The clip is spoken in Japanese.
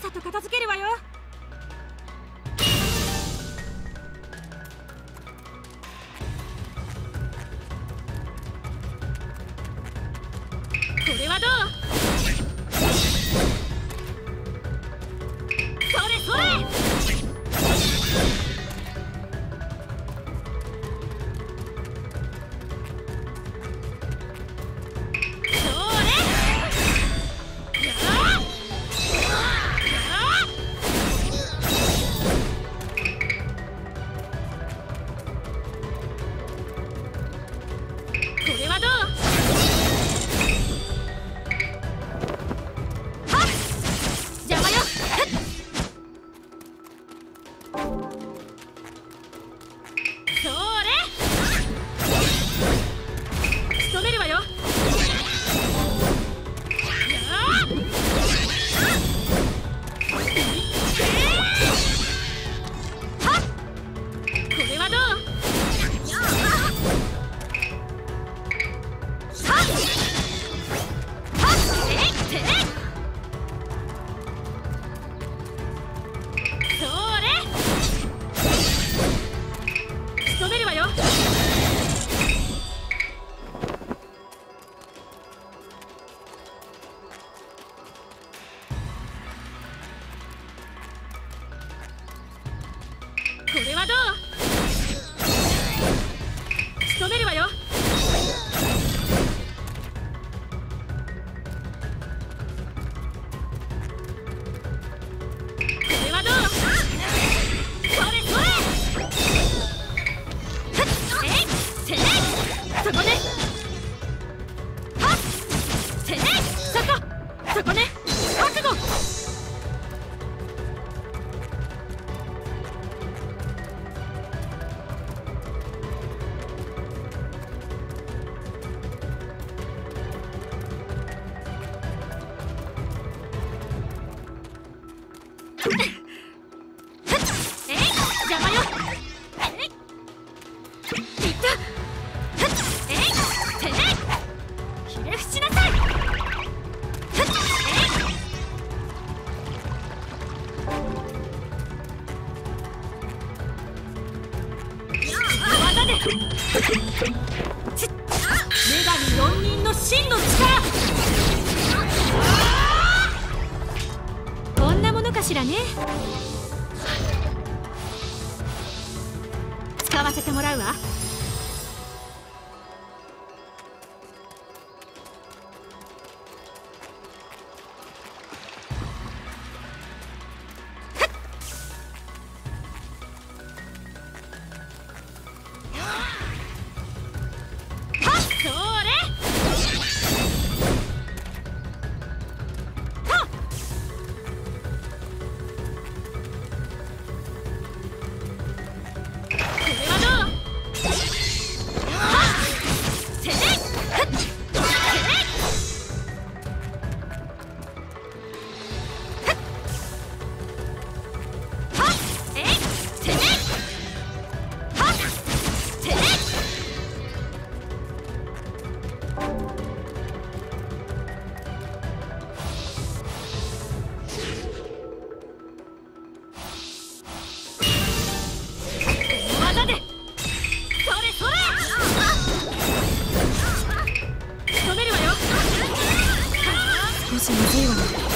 さと片付けるわよ。これはどう？それそれ！これはどう？はっ！邪魔よ！それ！仕留めるわよ！はっ！これはどう？仕留めるわよ。これはどう？仕留めるわよ。これはどう？それそれ！そこね。はっ！てね！そこね！覚悟！邪魔よ！いった！ひれ伏しなさい！技で！女神四人の真の力！こんなものかしらね。使わせてもらうわ。少しまずいわね。